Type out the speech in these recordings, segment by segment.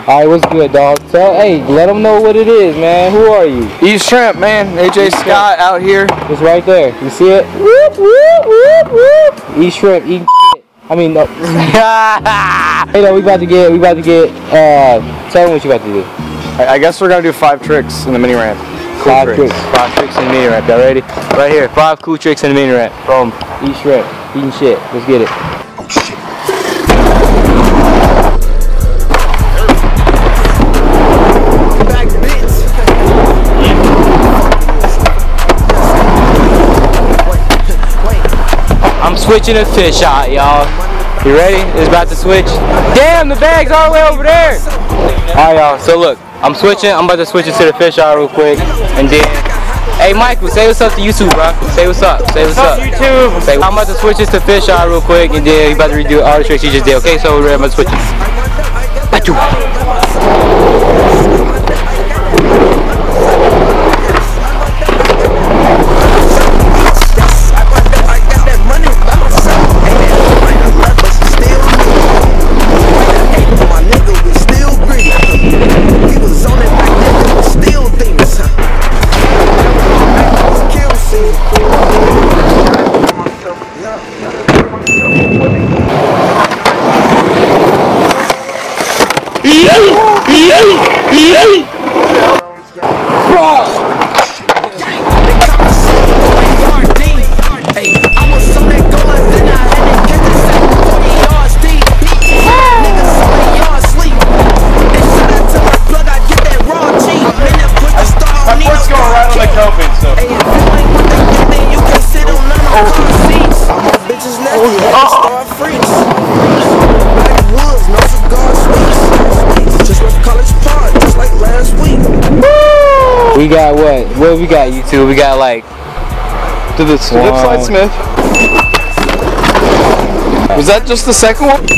Alright, what's good, dog? So, hey, let them know what it is, man. Who are you? East Shrimp, man. AJ Scott out here. It's right there. You see it? Whoop, whoop, whoop, whoop. East Shrimp eating shit. I mean, no. Hey, no, we about to get, tell them what you about to do. I guess we're gonna do 5 tricks in the mini ramp. Cool 5 tricks. tricks. 5 tricks in the mini ramp. Y'all ready? Right here. 5 cool tricks in the mini ramp. Boom. East Shrimp eating shit. Let's get it. Oh shit. I'm switching to fish shot, y'all. You ready? It's about to switch. Damn, the bag's all the way over there. Alright, y'all. So look, I'm switching. I'm about to switch it to the fish shot real quick, and then. Hey, Michael, say what's up to YouTube, bro. Say what's up. Say what's up. YouTube. Say, I'm about to switch this to fish shot real quick, and then you about to redo all the tricks you just did. Okay, so we're about to switch it. We got what we got, YouTube? We got like to the slide Smith. Was that just the second one?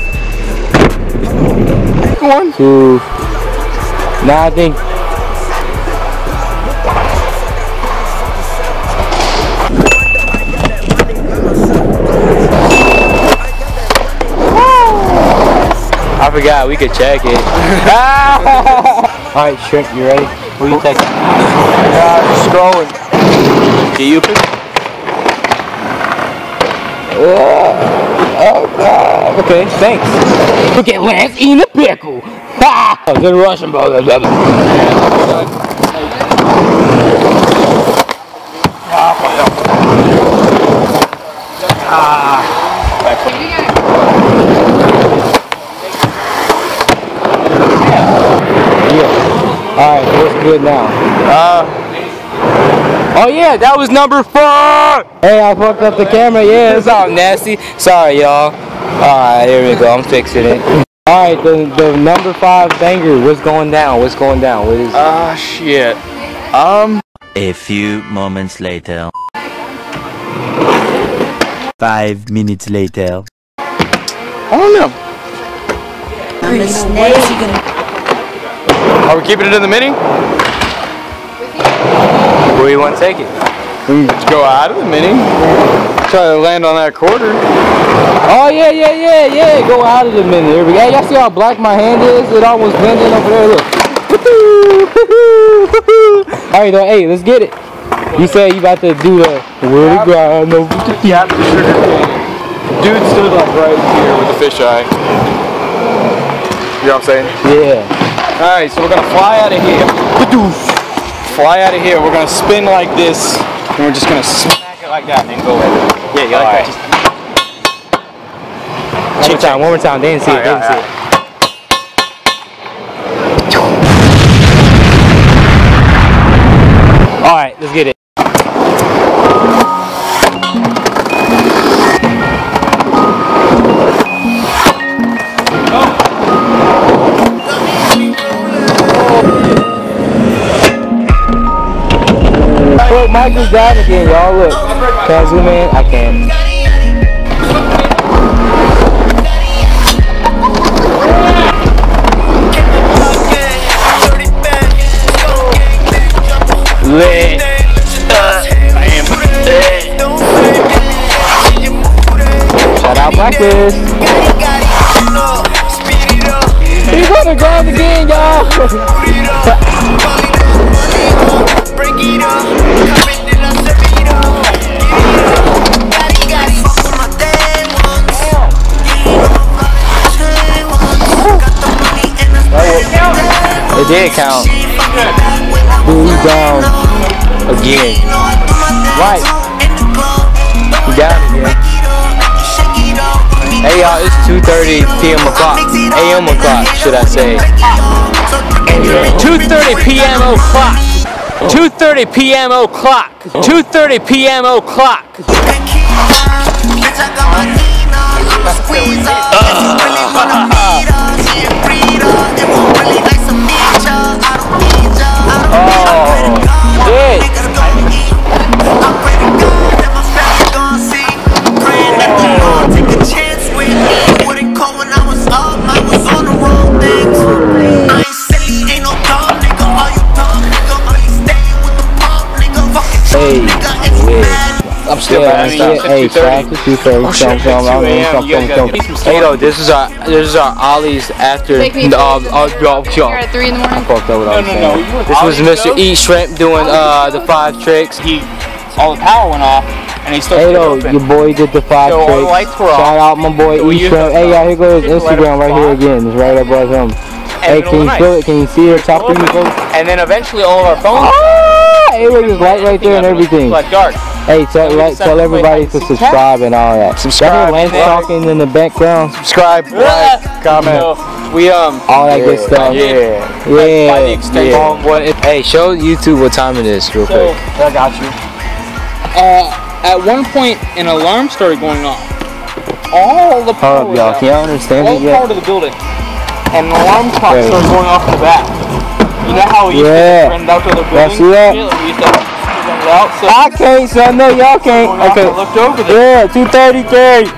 Second one? 2. Nah, I think. I forgot, we could check it. Alright, Shrimp, you ready? What are you taking? Just scrolling. Can you pick? Okay, thanks. Look at Lance eating a pickle. Ha! Good Russian, brother. Alright, what's good now? Oh yeah, that was number 4! Hey, I fucked up the camera, yeah, it's all nasty. Sorry, y'all. Alright, here we go, I'm fixing it. Alright, the number 5 banger, what's going down? What's going down? What is it? Shit. A few moments later. 5 minutes later. I don't know. Are we keeping it in the mini? Where do you want to take it? We can go out of the mini. Try to land on that quarter. Oh yeah. Go out of the mini. Here we go. Hey, y'all see how black my hand is? It almost blends in over there. Look. Alright, though. Hey, let's get it. You said you about to do the word grind over the Yeah, the sugar cane. Dude stood like right here with the fisheye. You know what I'm saying? Yeah. Alright, so we're gonna fly out of here. Fly out of here. We're gonna spin like this, and we're just gonna smack it like that, and then go in. Yeah, you like that? One more time. They didn't see it. They didn't see it. Alright, let's get it. Look, Michael's down again, y'all. Look. Can I zoom in? I can. Lit. I am lit. Shout out Blacklist. He's on the ground again. It did count. Dude, he's down. Again. Right. He down again. Hey y'all, it's 2:30 p.m. o'clock. A.m. o'clock, should I say. 2:30 p.m. o'clock. 2:30 p.m. o'clock. 2:30 p.m. o'clock. I'm still bad. Hey, practice, you say, Hey, yo, this is our Ollie's after Take me the You're at 3 in the morning? I fucked up with all No. This was Mr. Eat Shrimp doing the 5 tricks. All the power went off, and he still Hey, stayed yo, open. your boy did the 5 So all the tricks. lights were off. Shout out my boy So we E used Shrimp. the- Hey, y'all, here goes Just let Instagram it right fly. here again. It's right above him. Hey, middle can of you the feel night. it? Can you see it? Top of you, folks? And then eventually all of our phones. Hey, look, there's light right there and everything. Like dark. Hey, tell we decided to everybody play to hide and seek subscribe and all that. Subscribe, Lance like. talking in the background. Subscribe, like, comment. So we All that good stuff. Yeah. By the Yeah. extension. Hey, show YouTube what time it is real quick. I got you. At one point, an alarm started going off. All the power Hold up, was y'all. out. Can y'all understand All it the power yet? to the building. And an alarm clock Right. started going off in the back. You know how we used Yeah. to rent it out to other Y'all buildings? see that? Yeah, like we used to rent it out. So I can't, so I know y'all can't. going off, Okay. I looked over there. Yeah, 2:33.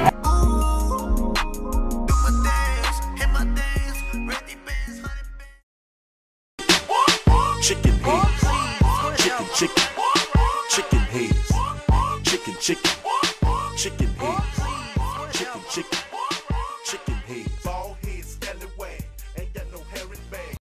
Chicken heads, chicken, chicken, chicken heads, chicken, chicken.